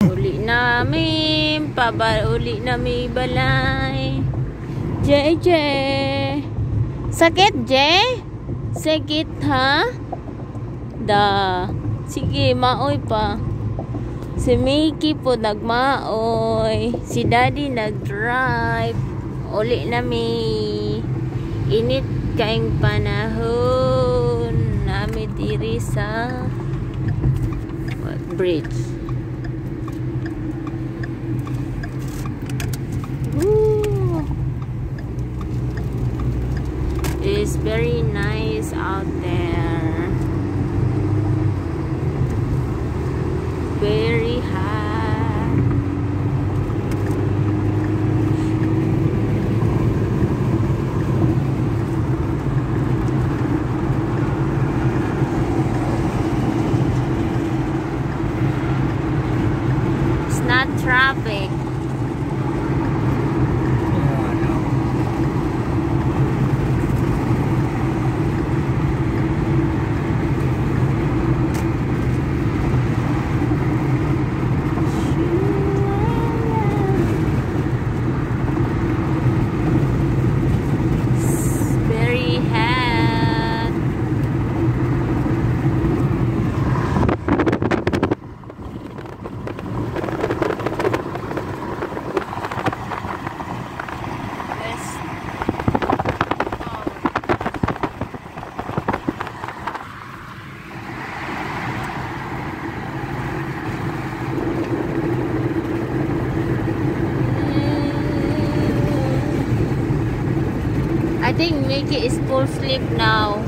Uli namin, uli namin balay. JJ. Sakit, J? Sakit, ha? Da. Sige, maoy pa. Si Mickey po nagmaoy. Si Daddy nag-drive. Uli namin. Init kaing panahon. Nami diri sa bridge. Woo. It's very nice out there. Very hot. It's not traffic. I think Mickey is full sleep now.